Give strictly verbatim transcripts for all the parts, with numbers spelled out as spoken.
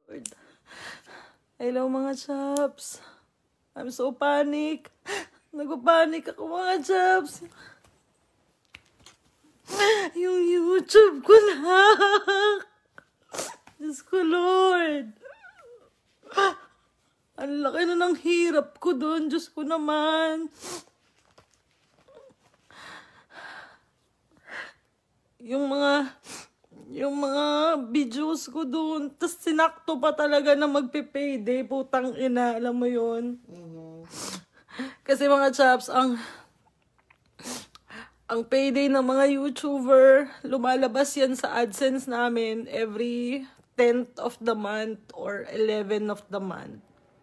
Hello mga chaps. I'm so panic. Nagpapanik ako mga chaps. Yung YouTube ko na. Diyos ko Lord. Ang laki na ng hirap ko doon. Diyos ko naman. Yung mga yung mga videos ko doon, tas sinakto pa talaga na magpe-payday, putang ina, alam mo yun? Mm-hmm. Kasi mga chaps, ang ang payday ng mga YouTuber, lumalabas yan sa AdSense namin every tenth of the month or eleventh of the month.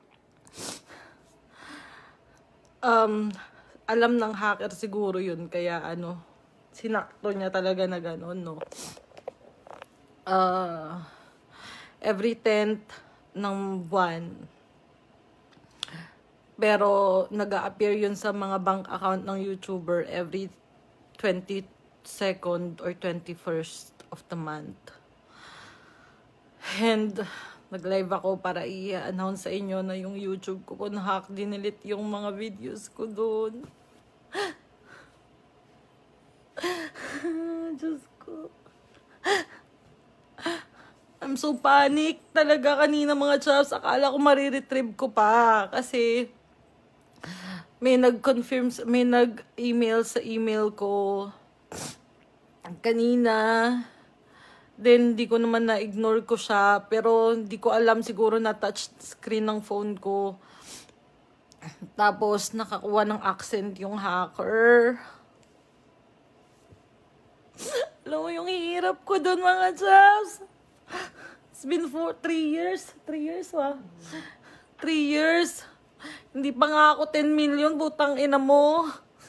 Um, alam ng hacker siguro yun, kaya ano, sinakto niya talaga na gano'n, no? Uh, every tenth ng buwan. Pero nag-a-appear yun sa mga bank account ng YouTuber every twenty-second or twenty-first of the month. And nag-live ako para i-announce sa inyo na yung YouTube ko kung hack, dinilit yung mga videos ko doon. Diyos ko. I'm so panic talaga kanina mga chaps. Akala ko mariretrieve ko pa. Kasi may nag-confirm, may nag-email sa email ko kanina. Then, di ko naman na-ignore ko siya. Pero, di ko alam, siguro na touch screen ng phone ko. Tapos, nakakuha ng accent yung hacker. Alam mo yung hirap ko doon mga chaps. It's been for three years. Three years, wa? Three years. Hindi pa nga ako ten million, butang ina mo.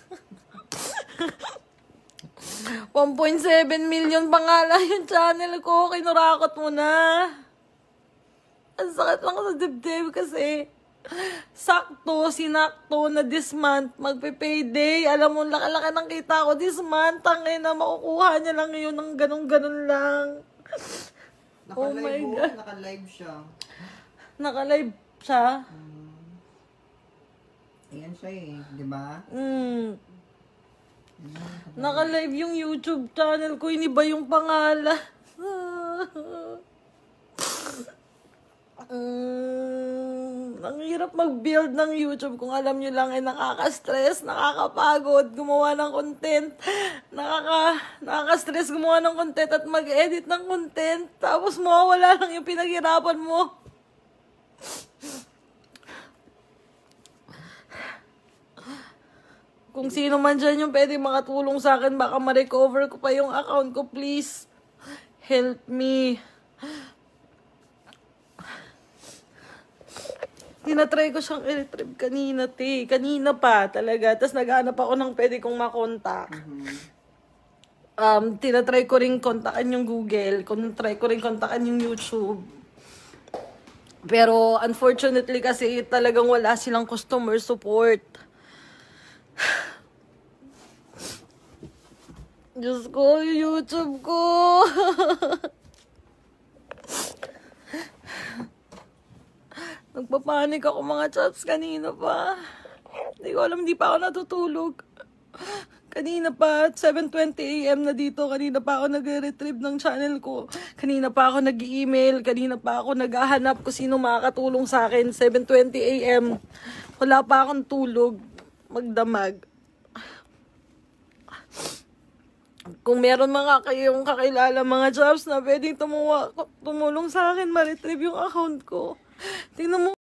one point seven million pa nga lang yung channel ko. Kinurakot mo na. Ang sakit lang sa dibdib kasi sakto, sinakto na this month magpe-payday. Alam mo, laki-laki ng kita ko this month. Tangin na makukuha niya lang yun ng ganun-ganun lang. Oh my God. Naka-live siya. Naka-live siya? Hmm. Ayan siya eh, di ba? Mm. Naka-live yung YouTube channel ko, iniba yung pangalan. Mm, ang hirap mag-build ng YouTube kung alam nyo lang ay nakaka-stress, nakakapagod, gumawa ng content, nakaka, nakaka-stress gumawa ng content at mag-edit ng content, tapos mawawala lang yung pinaghirapan mo. Kung sino man dyan yung pwede makatulong sa akin, baka ma-recover ko pa yung account ko, please. Help me. Tinatry ko siyang i-retrieve kanina, te. Kanina pa, talaga. Tapos naghanap ako ng pwede kong makontak. Mm-hmm. Um, tinatry ko rin kontakan yung Google. Tinatry ko rin kontakan yung YouTube. Pero, unfortunately kasi, talagang wala silang customer support. Diyos ko, YouTube ko. Nagpapanik ako mga chaps kanina pa. Hindi ko alam, hindi pa ako natutulog. Kanina pa, seven twenty a m na dito. Kanina pa ako nag-retrieve ng channel ko. Kanina pa ako nag-email. Kanina pa ako naghahanap kung sino makakatulong sa akin. seven twenty a m Wala pa akong tulog. Magdamag. Kung meron mga kayong kakilala mga jobs na pwedeng tumuwa, tumulong sa akin, ma-retrieve yung account ko. Tingnan mo.